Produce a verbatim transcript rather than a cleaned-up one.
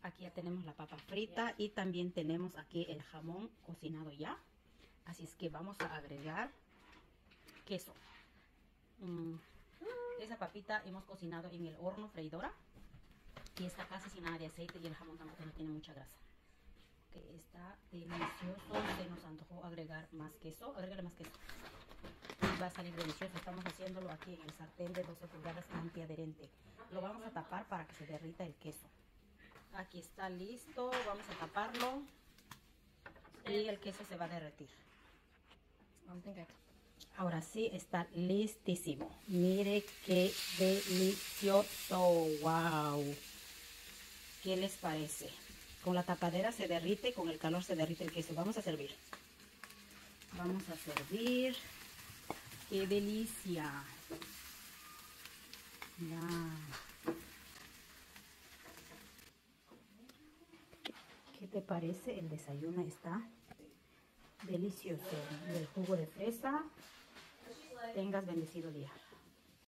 aquí ya tenemos la papa frita y también tenemos aquí el jamón cocinado ya. Así es que vamos a agregar queso. Mm, esa papita hemos cocinado en el horno freidora y está casi sin nada de aceite y el jamón tampoco no tiene mucha grasa. Que está delicioso, se nos antojó agregar más queso, agregarle más queso. Va a salir delicioso. Estamos haciéndolo aquí en el sartén de doce pulgadas antiadherente. Lo vamos a tapar para que se derrita el queso. Aquí está listo, vamos a taparlo y el queso se va a derretir. Ahora sí está listísimo. Mire qué delicioso. Wow. ¿Qué les parece? Con la tapadera se derrite, con el calor se derrite el queso. Vamos a servir. Vamos a servir. ¡Qué delicia! Ya. ¿Qué te parece? El desayuno está delicioso. Y el jugo de fresa. Tengas bendecido día.